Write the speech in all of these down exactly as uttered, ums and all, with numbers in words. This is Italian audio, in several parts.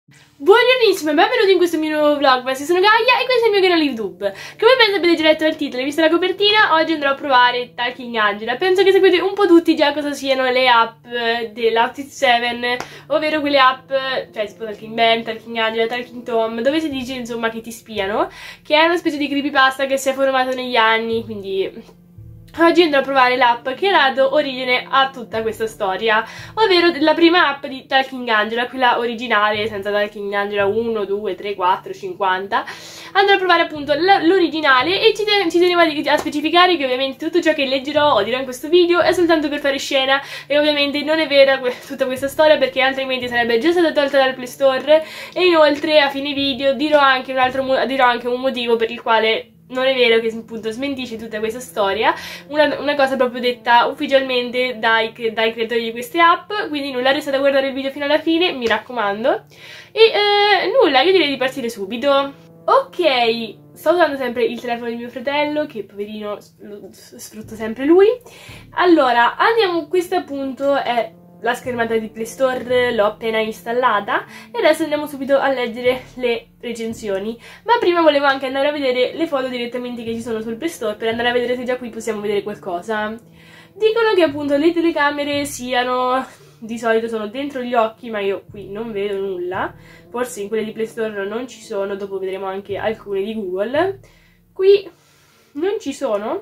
Buongiornissimo e benvenuti in questo mio nuovo vlogmas, io sono Gaia e questo è il mio canale YouTube. Come penso avete già letto dal titolo e visto la copertina, oggi andrò a provare Talking Angela. Penso che sapete un po' tutti già cosa siano le app dell'Outfit sette, ovvero quelle app, cioè tipo Talking Ben, Talking Angela, Talking Tom, dove si dice insomma che ti spiano, che è una specie di creepypasta che si è formato negli anni, quindi... Oggi andrò a provare l'app che ha dato origine a tutta questa storia, ovvero la prima app di Talking Angela, quella originale, senza Talking Angela uno, due, tre, quattro, cinquanta. Andrò a provare appunto l'originale e ci, ten ci tenevo a, a specificare che ovviamente tutto ciò che leggerò o dirò in questo video è soltanto per fare scena e ovviamente non è vera que tutta questa storia, perché altrimenti sarebbe già stata tolta dal Play Store. E inoltre a fine video dirò anche un, altro dirò anche un motivo per il quale non è vero, che appunto smentisce tutta questa storia, una, una cosa proprio detta ufficialmente dai, dai creatori di queste app. Quindi nulla, restate a guardare il video fino alla fine, mi raccomando. E eh, nulla, io direi di partire subito. Ok, sto usando sempre il telefono di mio fratello, che poverino lo sfrutta sempre lui. Allora, andiamo, questa appunto è la schermata di Play Store, l'ho appena installata e adesso andiamo subito a leggere le recensioni. Ma prima volevo anche andare a vedere le foto direttamente che ci sono sul Play Store, per andare a vedere se già qui possiamo vedere qualcosa. Dicono che appunto le telecamere siano, di solito sono dentro gli occhi, ma io qui non vedo nulla. Forse in quelle di Play Store non ci sono, dopo vedremo anche alcune di Google. Qui non ci sono,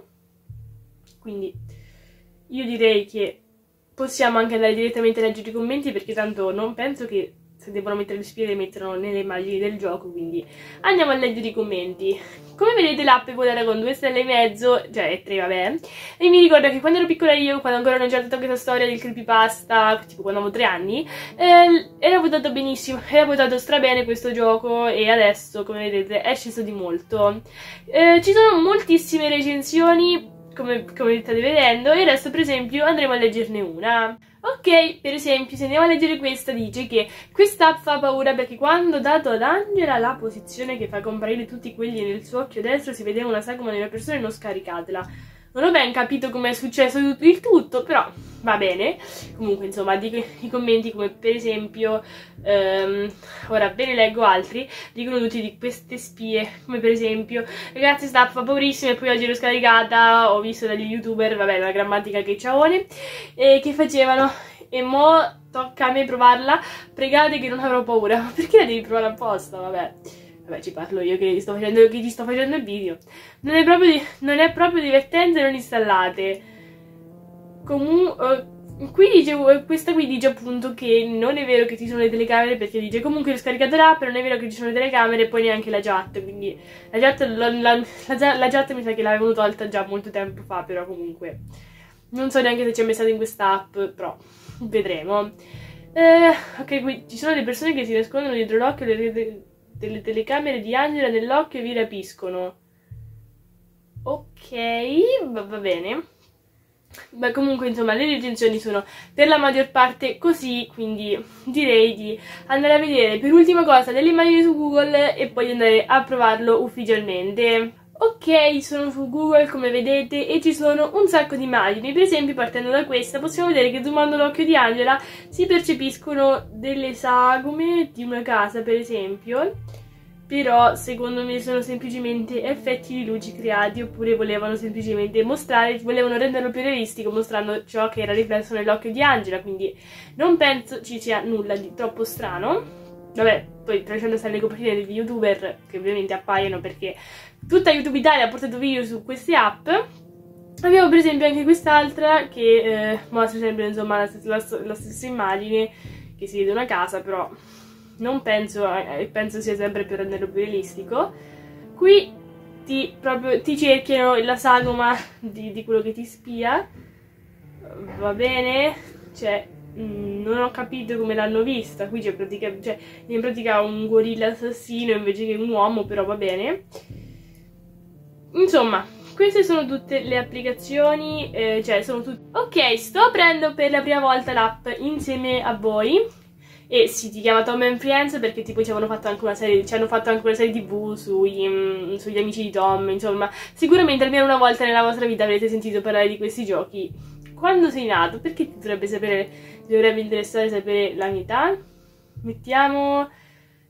quindi io direi che possiamo anche andare direttamente a leggere i commenti, perché tanto non penso che se devono mettere le spie le mettono nelle immagini del gioco, quindi andiamo a leggere i commenti. Come vedete l'app è votata con due stelle e mezzo, cioè è tre vabbè, e mi ricordo che quando ero piccola io, quando ancora non c'era tutta questa storia del creepypasta, tipo quando avevo tre anni, eh, era votato benissimo, era votato strabene questo gioco e adesso, come vedete, è sceso di molto. Eh, ci sono moltissime recensioni, Come, come state vedendo, e adesso per esempio andremo a leggerne una. Ok, per esempio se andiamo a leggere questa, dice che quest'app fa paura perché quando dato ad Angela la posizione che fa comparire tutti quelli nel suo occhio destro si vedeva una sagoma nella persona e non scaricatela. Non ho ben capito come è successo il tutto, però va bene. Comunque, insomma, dico i commenti come per esempio, um, ora ve ne leggo altri, dicono tutti di queste spie, come per esempio, ragazzi sta fa paurissima e poi oggi l'ho scaricata, ho visto dagli youtuber, vabbè, la grammatica che ciaone, eh, che facevano, e mo tocca a me provarla, pregate che non avrò paura. Ma perché la devi provare apposta, vabbè. Vabbè, ci parlo io che, sto facendo, che ti sto facendo il video. Non è proprio, di, non è proprio divertente, non installate. Comunque, uh, qui dice, questa qui dice appunto che non è vero che ci sono le telecamere, perché dice comunque ho scaricato l'app, non è vero che ci sono le telecamere e poi neanche la chat. Quindi la chat, la, la, la, la chat mi sa che l'avevano tolta già molto tempo fa, però comunque non so neanche se c'è mai stato in questa app, però vedremo. Eh, ok, qui ci sono le persone che si nascondono dietro l'occhio, le delle telecamere di Angela nell'occhio e vi rapiscono. Ok, va, va bene. Beh, comunque insomma le recensioni sono per la maggior parte così, quindi direi di andare a vedere per ultima cosa delle immagini su Google e poi andare a provarlo ufficialmente. Ok, sono su Google come vedete e ci sono un sacco di immagini. Per esempio, partendo da questa possiamo vedere che zoomando l'occhio di Angela si percepiscono delle sagome di una casa, per esempio. Però secondo me sono semplicemente effetti di luci creati, oppure volevano semplicemente mostrare, volevano renderlo più realistico mostrando ciò che era riflesso nell'occhio di Angela, quindi non penso ci sia nulla di troppo strano. Vabbè, poi tralasciando stare le copertine degli youtuber che ovviamente appaiono perché tutta YouTube Italia ha portato video su queste app. Abbiamo per esempio anche quest'altra che eh, mostra sempre insomma la, la, la stessa immagine, che si vede una casa, però non penso, eh, penso sia sempre per renderlo più realistico. Qui ti, proprio, ti cerchiano la sagoma di, di quello che ti spia, va bene, cioè mm, non ho capito come l'hanno vista. Qui c'è pratica, cioè, in pratica un gorilla assassino invece che un uomo, però va bene. Insomma, queste sono tutte le applicazioni, eh, cioè sono tutte... Ok, sto aprendo per la prima volta l'app insieme a voi. E sì, ti chiama Tom and Friends perché tipo ci hanno fatto anche una serie, ci hanno fatto anche una serie tv sui, um, sugli amici di Tom, insomma. Sicuramente almeno una volta nella vostra vita avrete sentito parlare di questi giochi. Quando sei nato? Perché ti dovrebbe sapere, ti dovrebbe interessare sapere la mia età? Mettiamo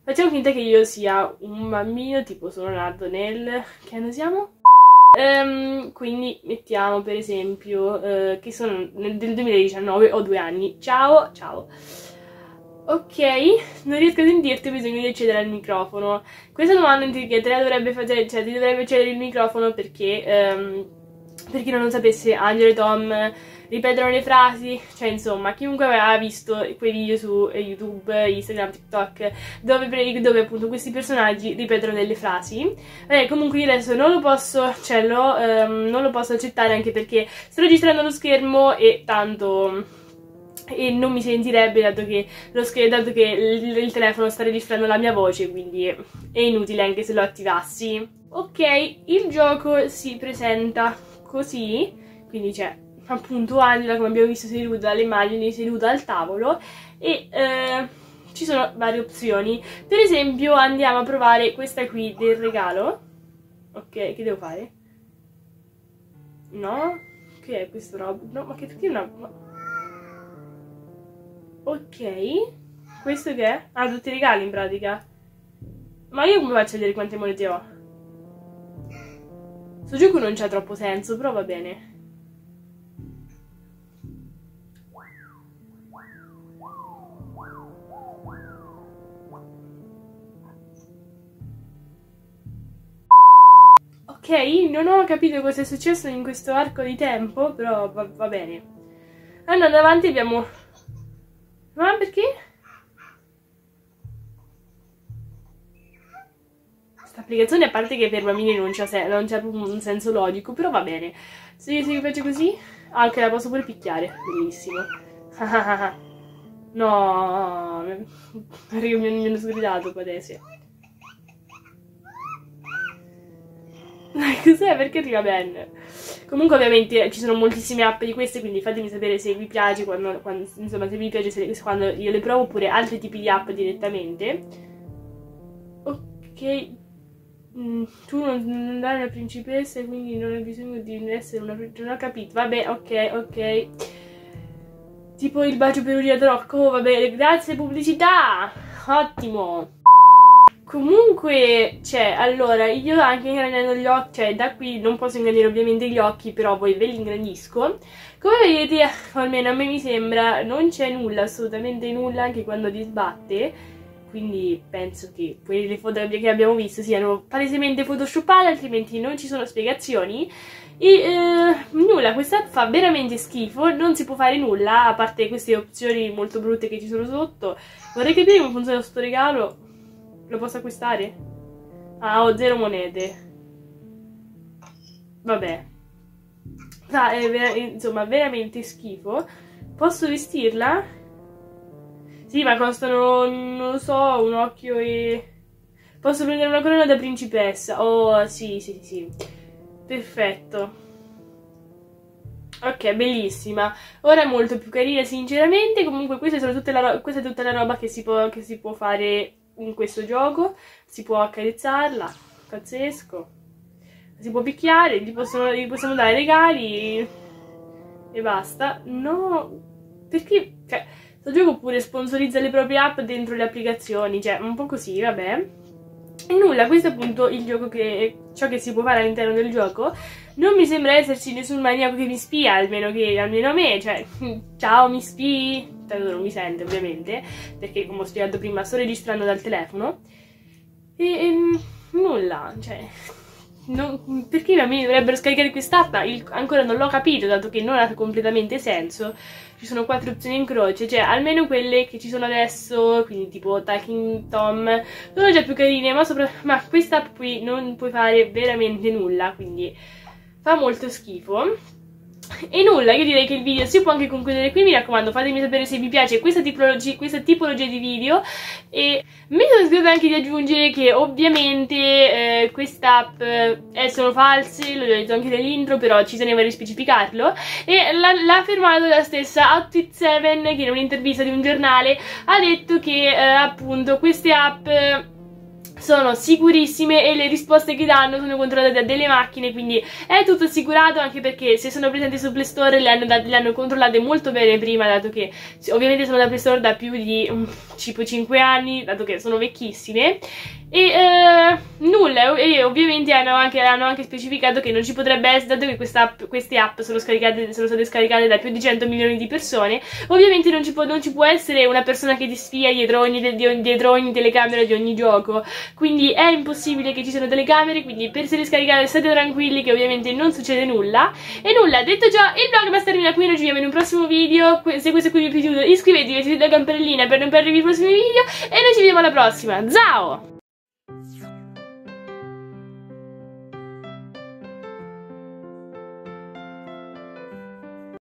Facciamo finta che io sia un bambino, tipo sono nato nel... che anno siamo? Um, quindi mettiamo per esempio uh, che sono nel del duemiladiciannove, ho due anni. Ciao, ciao. Ok, non riesco a sentirti, ho bisogno di accedere al microfono. Questa domanda intelligente la dovrebbe fare, cioè ti dovrebbe accedere il microfono perché, um, per chi non lo sapesse, Angelo e Tom ripetono le frasi, cioè insomma, chiunque aveva visto quei video su YouTube, Instagram, TikTok, dove, dove appunto questi personaggi ripetono delle frasi. Eh, comunque io adesso non lo posso, cioè lo, um, non lo posso accettare anche perché sto registrando lo schermo e tanto... e non mi sentirebbe dato che, lo dato che il, il telefono sta registrando la mia voce, quindi è, è inutile anche se lo attivassi. Ok, il gioco si presenta così, quindi c'è appunto Angela, come abbiamo visto seduta dalle immagini, seduta al tavolo e eh, ci sono varie opzioni. Per esempio andiamo a provare questa qui del regalo. Ok, che devo fare? No? Che è questo roba? No, ma che perché una... Ok, questo che è? Ah, tutti i regali in pratica. Ma io come faccio a vedere quante monete ho? Sto gioco non c'ha troppo senso, però va bene. Ok, non ho capito cosa è successo in questo arco di tempo, però va, va bene. Andando avanti abbiamo... Ma perché? Questa applicazione, a parte che per bambini non c'è se un senso logico, però va bene. Se, se mi piace così... Ah, ok, la posso pure picchiare. Bellissimo. No, perché mi hanno sgridato qua adesso. Cos'è? Perché arriva Ben? Comunque ovviamente ci sono moltissime app di queste, quindi fatemi sapere se vi piace, quando, quando, insomma se vi piace se, quando io le provo, oppure altri tipi di app direttamente. Ok, mm, tu non, non dai una principessa e quindi non hai bisogno di essere una principessa, non ho capito, vabbè, ok, ok. Tipo il bacio per Uria Rocco, vabbè, grazie pubblicità, ottimo. Comunque, cioè, allora, io anche ingrandendo gli occhi, cioè, da qui non posso ingrandire ovviamente gli occhi, però poi ve li ingrandisco. Come vedete, almeno a me mi sembra, non c'è nulla, assolutamente nulla, anche quando li sbatte. Quindi penso che quelle foto che abbiamo visto siano palesemente photoshoppate, altrimenti non ci sono spiegazioni. E eh, nulla, questa app fa veramente schifo, non si può fare nulla, a parte queste opzioni molto brutte che ci sono sotto. Vorrei capire come funziona questo regalo. Lo posso acquistare? Ah, ho zero monete. Vabbè. Ah, è ver insomma, veramente schifo. Posso vestirla? Sì, ma costano, non lo so, un occhio e... Posso prendere una corona da principessa. Oh, sì, sì, sì. Perfetto. Ok, bellissima. Ora è molto più carina, sinceramente. Comunque questa è, tutte la questa è tutta la roba che si può, che si può fare in questo gioco. Si può accarezzarla, pazzesco. Si può picchiare, gli, possono, gli possiamo dare regali e basta. No, perché, cioè, questo gioco pure sponsorizza le proprie app dentro le applicazioni, cioè un po' così, vabbè. E nulla, questo è appunto il gioco che, ciò che si può fare all'interno del gioco. Non mi sembra esserci nessun maniaco che mi spia, almeno che, almeno a me, cioè, ciao, mi spii? Tanto non mi sente ovviamente, perché come ho spiegato prima sto registrando dal telefono. E, e nulla, cioè, non, perché i bambini dovrebbero scaricare quest'app? Ancora non l'ho capito, dato che non ha completamente senso. Ci sono quattro opzioni in croce, cioè almeno quelle che ci sono adesso, quindi tipo Talking Tom, sono già più carine, ma, sopra, ma quest'app qui non puoi fare veramente nulla, quindi fa molto schifo. E nulla, io direi che il video si può anche concludere qui. Mi raccomando, fatemi sapere se vi piace questa tipologia, questa tipologia di video. E mi sono scordato anche di aggiungere che ovviamente eh, quest'app eh, sono false, l'ho detto anche nell'intro, però ci tenevo a rispecificarlo. E l'ha affermato la stessa Outfit sette, che in un'intervista di un giornale ha detto che eh, appunto queste app sono sicurissime e le risposte che danno sono controllate da delle macchine, quindi è tutto assicurato, anche perché se sono presenti su Play Store le hanno, date, le hanno controllate molto bene prima, dato che ovviamente sono da Play Store da più di um, tipo cinque anni, dato che sono vecchissime. E eh, nulla, e ovviamente hanno anche, hanno anche specificato che non ci potrebbe essere, dato che questa, queste app sono, scaricate, sono state scaricate da più di cento milioni di persone, ovviamente non ci può, non ci può essere una persona che ti spia dietro ogni, dietro ogni telecamera di ogni gioco, quindi è impossibile che ci siano telecamere, quindi per se le scaricate state tranquilli che ovviamente non succede nulla. E nulla, detto ciò, il vlog basta termina qui, noi ci vediamo in un prossimo video. Se questo qui vi è piaciuto iscrivetevi, attivate la campanellina per non perdervi i prossimi video e noi ci vediamo alla prossima, ciao!